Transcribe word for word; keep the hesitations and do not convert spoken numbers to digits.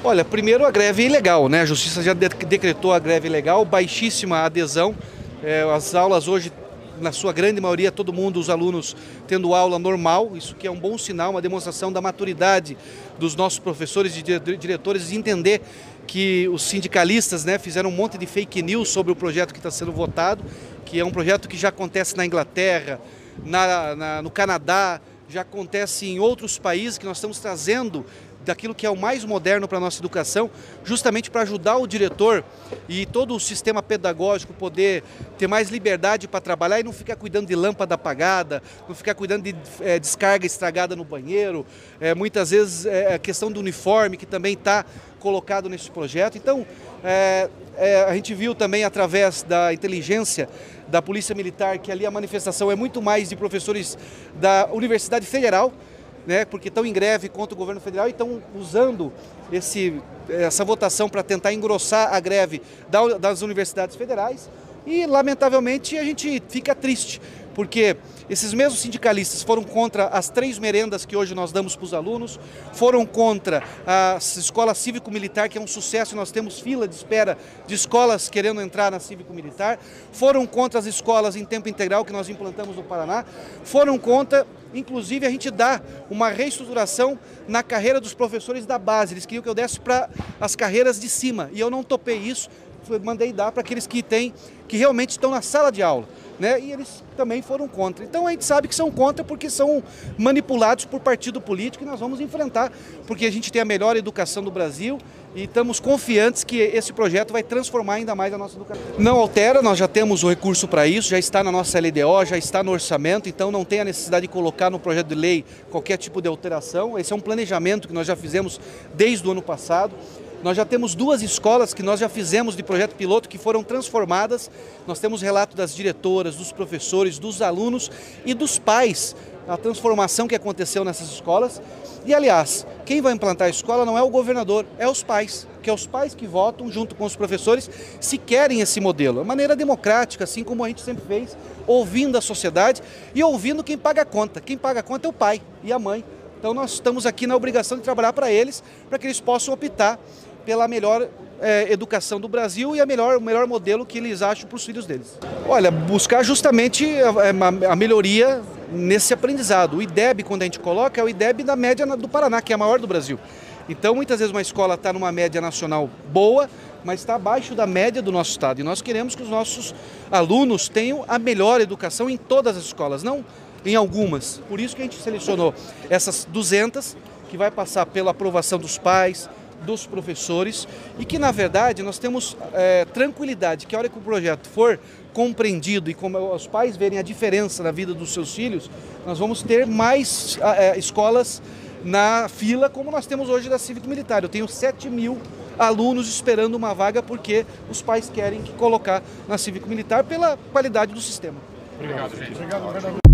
Olha, primeiro a greve é ilegal, né? A Justiça já decretou a greve ilegal, baixíssima adesão. É, as aulas hoje, na sua grande maioria, todo mundo, os alunos, tendo aula normal, isso que é um bom sinal, uma demonstração da maturidade dos nossos professores e diretores de entender que os sindicalistas, né, fizeram um monte de fake news sobre o projeto que está sendo votado, que é um projeto que já acontece na Inglaterra, na, na, no Canadá, já acontece em outros países, que nós estamos trazendo daquilo que é o mais moderno para a nossa educação, justamente para ajudar o diretor e todo o sistema pedagógico poder ter mais liberdade para trabalhar e não ficar cuidando de lâmpada apagada, não ficar cuidando de é, descarga estragada no banheiro, é, muitas vezes é, a questão do uniforme que também está colocado nesse projeto. Então, é, é, a gente viu também através da inteligência da Polícia Militar que ali a manifestação é muito mais de professores da Universidade Federal, né, porque estão em greve contra o governo federal e estão usando esse, essa votação para tentar engrossar a greve das universidades federais. E, lamentavelmente, a gente fica triste, porque esses mesmos sindicalistas foram contra as três merendas que hoje nós damos para os alunos, foram contra a escola cívico-militar, que é um sucesso, nós temos fila de espera de escolas querendo entrar na cívico-militar, foram contra as escolas em tempo integral que nós implantamos no Paraná, foram contra, inclusive, a gente dá uma reestruturação na carreira dos professores da base. Eles queriam que eu desse para as carreiras de cima, e eu não topei isso, mandei dar para aqueles que têm, que realmente estão na sala de aula, né? E eles também foram contra. Então a gente sabe que são contra porque são manipulados por partido político e nós vamos enfrentar, porque a gente tem a melhor educação do Brasil e estamos confiantes que esse projeto vai transformar ainda mais a nossa educação. Não altera, nós já temos o recurso para isso, já está na nossa L D O, já está no orçamento, então não tem a necessidade de colocar no projeto de lei qualquer tipo de alteração. Esse é um planejamento que nós já fizemos desde o ano passado. Nós já temos duas escolas que nós já fizemos de projeto piloto que foram transformadas. Nós temos relato das diretoras, dos professores, dos alunos e dos pais, a transformação que aconteceu nessas escolas. E, aliás, quem vai implantar a escola não é o governador, é os pais, que é os pais que votam junto com os professores se querem esse modelo. De maneira democrática, assim como a gente sempre fez, ouvindo a sociedade e ouvindo quem paga a conta. Quem paga a conta é o pai e a mãe. Então nós estamos aqui na obrigação de trabalhar para eles, para que eles possam optar pela melhor é, educação do Brasil e a melhor, o melhor modelo que eles acham para os filhos deles. Olha, buscar justamente a, a melhoria nesse aprendizado. O I D E B, quando a gente coloca, é o I D E B da média do Paraná, que é a maior do Brasil. Então, muitas vezes uma escola está numa média nacional boa, mas está abaixo da média do nosso estado. E nós queremos que os nossos alunos tenham a melhor educação em todas as escolas, não em algumas. Por isso que a gente selecionou essas duzentas, que vai passar pela aprovação dos pais, dos professores, e que, na verdade, nós temos é, tranquilidade que a hora que o projeto for compreendido e como os pais verem a diferença na vida dos seus filhos, nós vamos ter mais é, escolas na fila, como nós temos hoje da Cívico-Militar. Eu tenho sete mil alunos esperando uma vaga porque os pais querem colocar na Cívico-Militar pela qualidade do sistema. Obrigado, gente. Obrigado,